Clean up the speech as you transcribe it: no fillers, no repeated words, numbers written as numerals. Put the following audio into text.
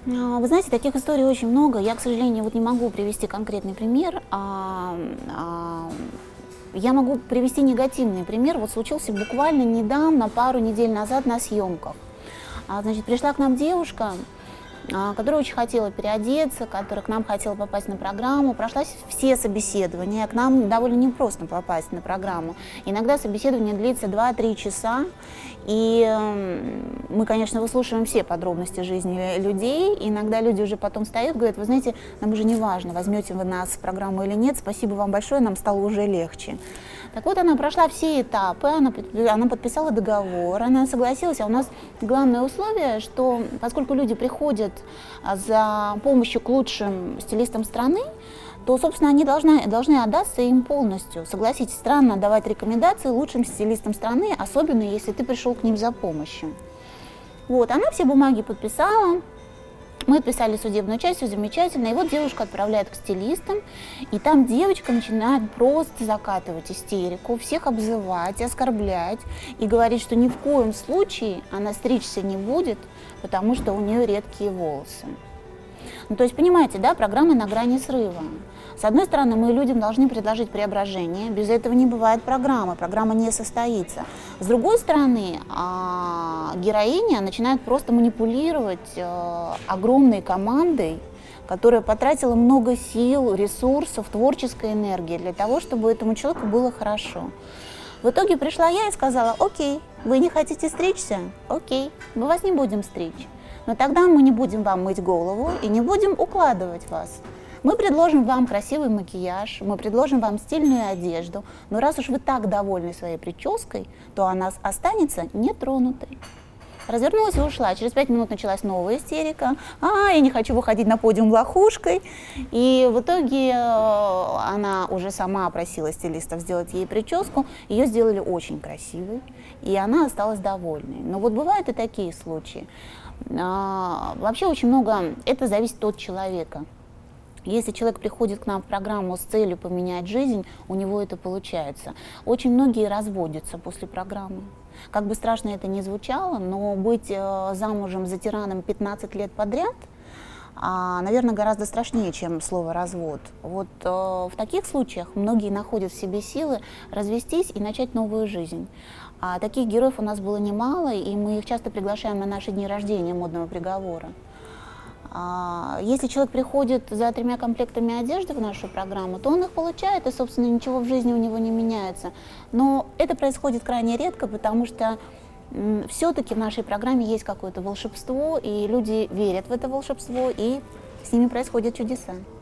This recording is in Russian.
Вы знаете, таких историй очень много. Я, к сожалению, вот не могу привести конкретный пример. Я могу привести негативный пример. Вот случился буквально недавно, пару недель назад на съемках. Значит, пришла к нам девушка, которая очень хотела переодеться, которая к нам хотела попасть на программу, прошла все собеседования, к нам довольно непросто попасть на программу. Иногда собеседование длится 2-3 часа, и мы, конечно, выслушиваем все подробности жизни людей. Иногда люди уже потом встают и говорят: вы знаете, нам уже не важно, возьмете вы нас в программу или нет, спасибо вам большое, нам стало уже легче. Так вот, она прошла все этапы, она подписала договор, она согласилась, а у нас главное условие, что поскольку люди приходят за помощью к лучшим стилистам страны, то, собственно, они должны отдаться им полностью. Согласитесь, странно давать рекомендации лучшим стилистам страны, особенно если ты пришел к ним за помощью. Вот, она все бумаги подписала. Мы писали судебную часть, все замечательно, и вот девушка отправляет к стилистам, и там девочка начинает просто закатывать истерику, всех обзывать, оскорблять, и говорит, что ни в коем случае она стричься не будет, потому что у нее редкие волосы. Ну, то есть, понимаете, да, программа на грани срыва. С одной стороны, мы людям должны предложить преображение, без этого не бывает программа не состоится. С другой стороны, героиня начинает просто манипулировать огромной командой, которая потратила много сил, ресурсов, творческой энергии для того, чтобы этому человеку было хорошо. В итоге пришла я и сказала: окей, вы не хотите стричься? Окей, мы вас не будем стричь. Но тогда мы не будем вам мыть голову и не будем укладывать вас. Мы предложим вам красивый макияж, мы предложим вам стильную одежду, но раз уж вы так довольны своей прической, то она останется нетронутой. Развернулась и ушла. Через 5 минут началась новая истерика. Я не хочу выходить на подиум лохушкой. И в итоге она уже сама просила стилистов сделать ей прическу. Ее сделали очень красивой, и она осталась довольной. Но вот бывают и такие случаи. Вообще очень много, это зависит от человека. Если человек приходит к нам в программу с целью поменять жизнь, у него это получается. Очень многие разводятся после программы. Как бы страшно это ни звучало, но быть замужем за тираном 15 лет подряд, наверное, гораздо страшнее, чем слово «развод». Вот в таких случаях многие находят в себе силы развестись и начать новую жизнь. Таких героев у нас было немало, и мы их часто приглашаем на наши дни рождения модного приговора. Если человек приходит за 3 комплектами одежды в нашу программу, то он их получает, и, собственно, ничего в жизни у него не меняется. Но это происходит крайне редко, потому что все-таки в нашей программе есть какое-то волшебство, и люди верят в это волшебство, и с ними происходят чудеса.